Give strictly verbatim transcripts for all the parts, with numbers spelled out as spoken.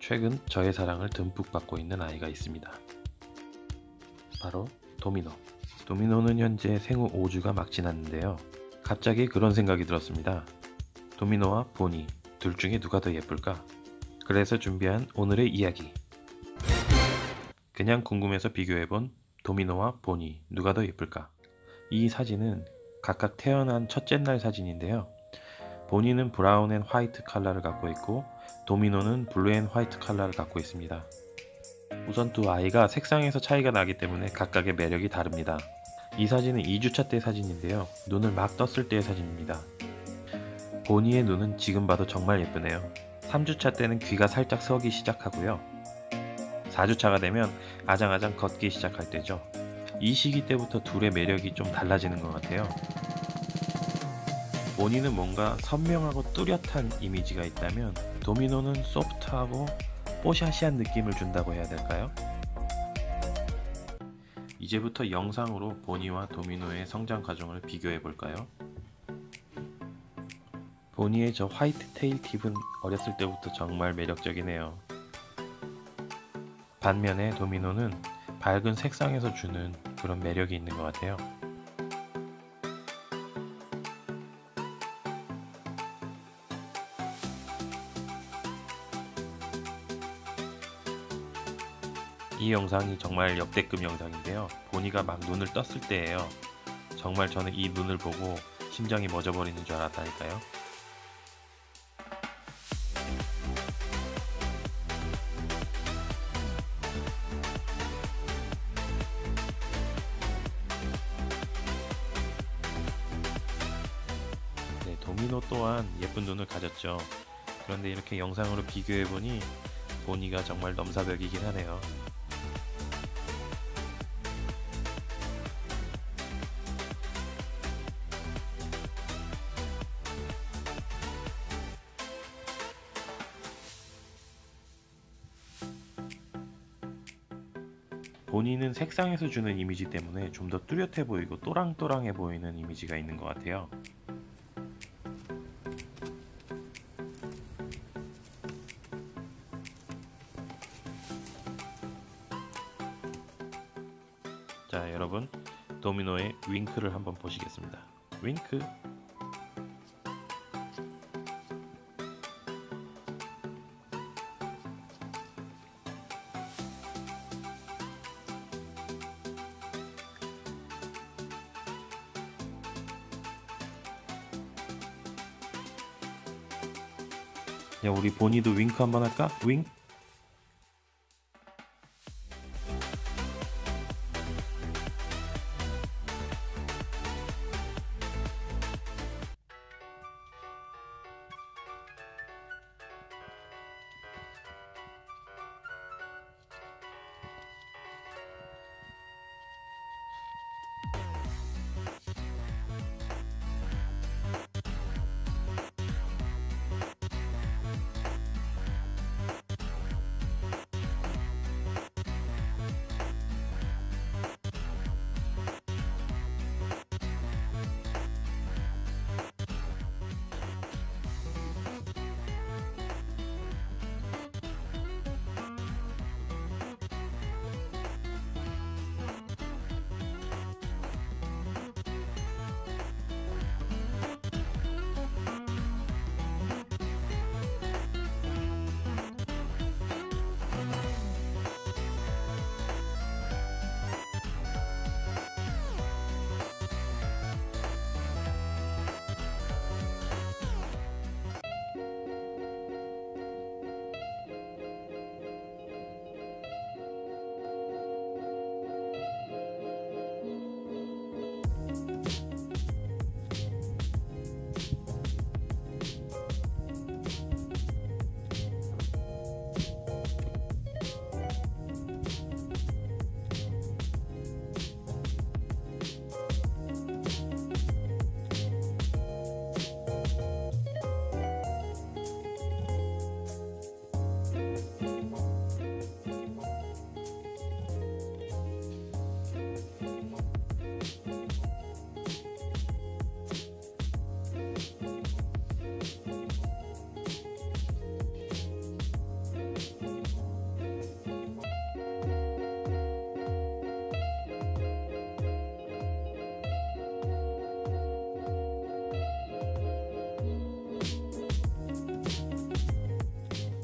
최근 저의 사랑을 듬뿍 받고 있는 아이가 있습니다. 바로 도미노. 도미노는 현재 생후 오 주가 막 지났는데요. 갑자기 그런 생각이 들었습니다. 도미노와 보니, 둘 중에 누가 더 예쁠까? 그래서 준비한 오늘의 이야기. 그냥 궁금해서 비교해본 도미노와 보니, 누가 더 예쁠까? 이 사진은 각각 태어난 첫째 날 사진인데요. 보니는 브라운 앤 화이트 컬러를 갖고 있고 도미노는 블루 앤 화이트 컬러를 갖고 있습니다. 우선 두 아이가 색상에서 차이가 나기 때문에 각각의 매력이 다릅니다. 이 사진은 이 주차 때 사진인데요. 눈을 막 떴을 때의 사진입니다. 보니의 눈은 지금 봐도 정말 예쁘네요. 삼 주차 때는 귀가 살짝 서기 시작하고요. 사 주차가 되면 아장아장 걷기 시작할 때죠. 이 시기 때부터 둘의 매력이 좀 달라지는 것 같아요. 보니는 뭔가 선명하고 뚜렷한 이미지가 있다면 도미노는 소프트하고 뽀샤시한 느낌을 준다고 해야 될까요? 이제부터 영상으로 보니와 도미노의 성장 과정을 비교해 볼까요? 보니의 저 화이트 테일 팁은 어렸을 때부터 정말 매력적이네요. 반면에 도미노는 밝은 색상에서 주는 그런 매력이 있는 것 같아요. 이 영상이 정말 역대급 영상인데요. 보니가 막 눈을 떴을 때예요. 정말 저는 이 눈을 보고 심장이 멎어버리는 줄 알았다니까요. 네, 도미노 또한 예쁜 눈을 가졌죠. 그런데 이렇게 영상으로 비교해보니 보니가 정말 넘사벽이긴 하네요. 보니는 색상에서 주는 이미지 때문에 좀 더 뚜렷해 보이고 또랑또랑해 보이는 이미지가 있는 것 같아요. 자, 여러분, 도미노의 윙크를 한번 보시겠습니다. 윙크. 야, 우리 보니도 윙크 한번 할까? 윙?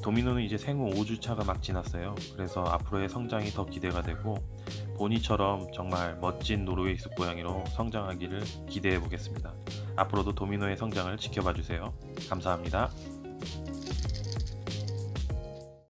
도미노는 이제 생후 오 주차가 막 지났어요. 그래서 앞으로의 성장이 더 기대가 되고 보니처럼 정말 멋진 노르웨이 숲 고양이로 성장하기를 기대해 보겠습니다. 앞으로도 도미노의 성장을 지켜봐 주세요. 감사합니다.